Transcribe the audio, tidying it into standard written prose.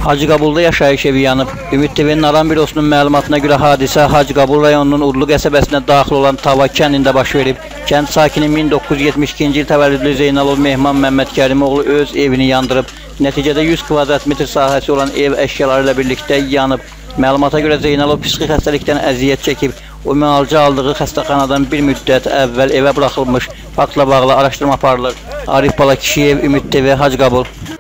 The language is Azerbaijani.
Hacıqabulda yaşayış evi yanıb. Ümid TV-nin Aran bürosunun məlumatına görə hadisə Hacıqabul rayonunun Urlu qəsəbəsinə daxil olan Tava kəndində baş verib. Kənd sakini 1972-ci il təvəllüdlü Zeynalov Mehman Məmməd Kərimoğlu öz evini yandırıb. Nəticədə 100 kvadrat metr sahəsi olan ev əşyaları ilə birlikdə yanıb. Məlumata görə Zeynalov psixi xəstəlikdən əziyyət çəkib. O müalicə aldığı xəstəxanadan bir müddət əvvəl evə buraxılmış. Faktla bağlı araşdırma aparılır. Arif Balakişiyev, Ümid TV, Hacıqabul.